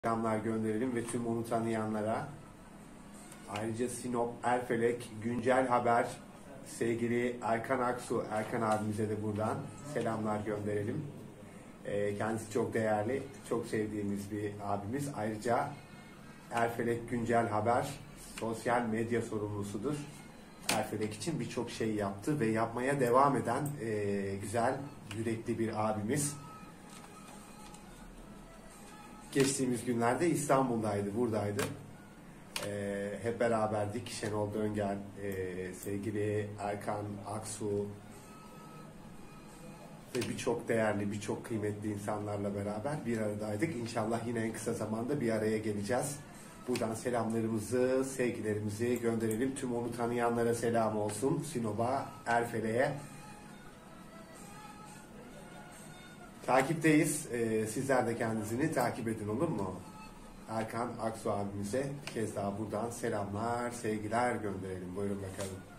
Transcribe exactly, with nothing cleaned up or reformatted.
Selamlar gönderelim ve tüm onu tanıyanlara. Ayrıca Sinop, Erfelek, Güncel Haber, sevgili Erkan Aksu, Erkan abimize de buradan selamlar gönderelim. E, kendisi çok değerli, çok sevdiğimiz bir abimiz. Ayrıca Erfelek Güncel Haber sosyal medya sorumlusudur. Erfelek için birçok şey yaptı ve yapmaya devam eden e, güzel, yürekli bir abimiz. Geçtiğimiz günlerde İstanbul'daydı, buradaydı. Ee, hep beraberdik. Şenol Döngel, e, sevgili Erkan Aksu ve birçok değerli, birçok kıymetli insanlarla beraber bir aradaydık. İnşallah yine en kısa zamanda bir araya geleceğiz. Buradan selamlarımızı, sevgilerimizi gönderelim. Tüm onu tanıyanlara selam olsun. Sinop'a, Erfelek'e. Takipteyiz. Ee, sizler de kendinizi takip edin, olur mu? Erkan Aksu abimize bir kez daha buradan selamlar, sevgiler gönderelim. Buyurun bakalım.